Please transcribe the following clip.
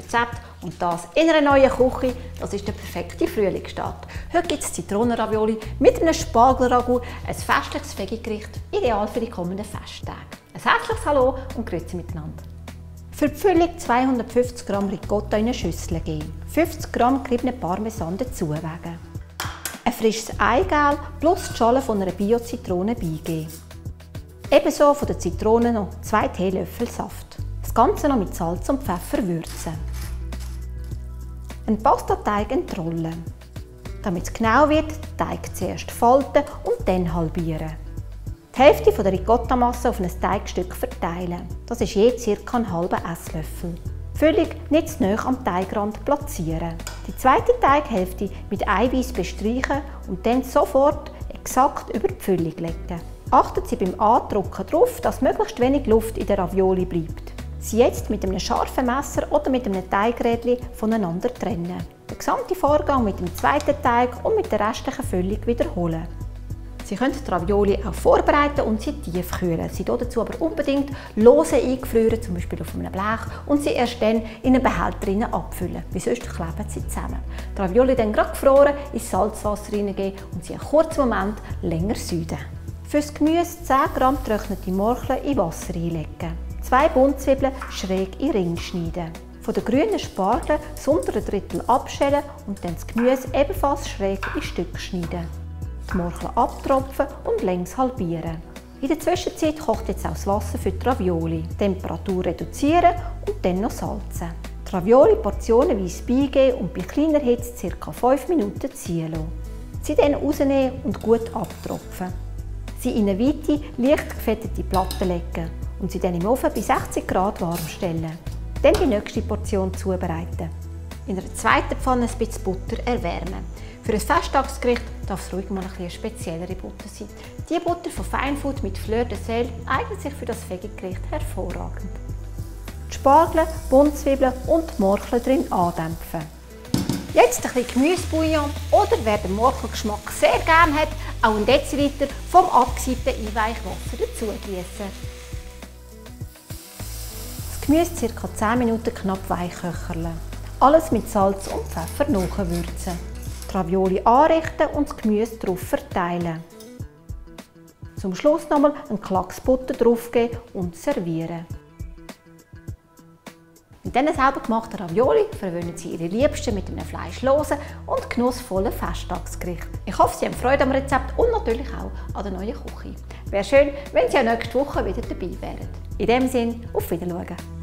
Rezept und das in einer neuen Küche. Das ist der perfekte Frühlingsstart. Heute gibt es Zitronenravioli mit einem Spargelragout, ein festliches Veggie-Gericht, ideal für die kommenden Festtage. Ein herzliches Hallo und Grüezi miteinander. Für die Füllung 250 g Ricotta in eine Schüssel geben, 50 g geriebene Parmesan dazugeben, ein frisches Eigelb plus die Schale von einer Bio-Zitrone beigeben. Ebenso von der Zitrone noch 2 Teelöffel Saft. Das Ganze noch mit Salz und Pfeffer würzen. Einen Pastateig entrollen. Damit es genau wird, den Teig zuerst falten und dann halbieren. Die Hälfte von der Ricotta-Masse auf ein Teigstück verteilen. Das ist je ca. einen halben Esslöffel. Die Füllung nicht zu nahe am Teigrand platzieren. Die zweite Teighälfte mit Eiweiß bestreichen und dann sofort exakt über die Füllung legen. Achten Sie beim Andrücken darauf, dass möglichst wenig Luft in der Ravioli bleibt. Sie jetzt mit einem scharfen Messer oder mit einem Teigrädchen voneinander trennen. Den gesamten Vorgang mit dem zweiten Teig und mit der restlichen Füllung wiederholen. Sie können die Ravioli auch vorbereiten und sie tief kühlen. Sie dazu aber unbedingt lose eingefrieren, zum Beispiel auf einem Blech, und sie erst dann in einen Behälter abfüllen, weil sonst kleben sie zusammen. Die Ravioli dann gerade gefroren ins Salzwasser hineingeben und sie einen kurzen Moment länger süden. Für das Gemüse 10 g getrocknete Morcheln in Wasser einlegen. 2 Buntzwiebeln schräg in Ringe schneiden. Von den grünen Spargeln das untere Drittel abschälen und dann das Gemüse ebenfalls schräg in Stücke schneiden. Die Morcheln abtropfen und längs halbieren. In der Zwischenzeit kocht jetzt auch das Wasser für die Ravioli. Die Temperatur reduzieren und dann noch salzen. Die Ravioli portionenweise beigeben und bei kleiner Hitze ca. 5 Minuten ziehen lassen. Sie dann rausnehmen und gut abtropfen. Sie in eine weite, leicht gefettete Platte legen und sie dann im Ofen bei 60 Grad warm stellen. Dann die nächste Portion zubereiten. In einer zweiten Pfanne ein bisschen Butter erwärmen. Für ein Festtagsgericht darf es ruhig mal eine speziellere Butter sein. Die Butter von Feinfood mit Fleur de Sel eignet sich für das Veggie-Gericht hervorragend. Die Spargel, Buntzwiebeln und die Morcheln drin andämpfen. Jetzt ein bisschen Gemüsebouillon oder wer den Morchelgeschmack sehr gerne hat, auch einen Deziliter vom abgesiebten Einweichwasser dazu gießen. Das Gemüse ca. 10 Minuten knapp weich köcheln. Alles mit Salz und Pfeffer nachwürzen. Die Ravioli anrichten und das Gemüse darauf verteilen. Zum Schluss nochmal einen Klacks Butter draufgeben und servieren. Mit diesen selber gemachten Ravioli verwöhnen Sie Ihre Liebsten mit einem fleischlosen und genussvollen Festtagsgericht. Ich hoffe, Sie haben Freude am Rezept und natürlich auch an der neuen Küche. Wäre schön, wenn Sie auch nächste Woche wieder dabei wären. In diesem Sinne, auf Wiedersehen.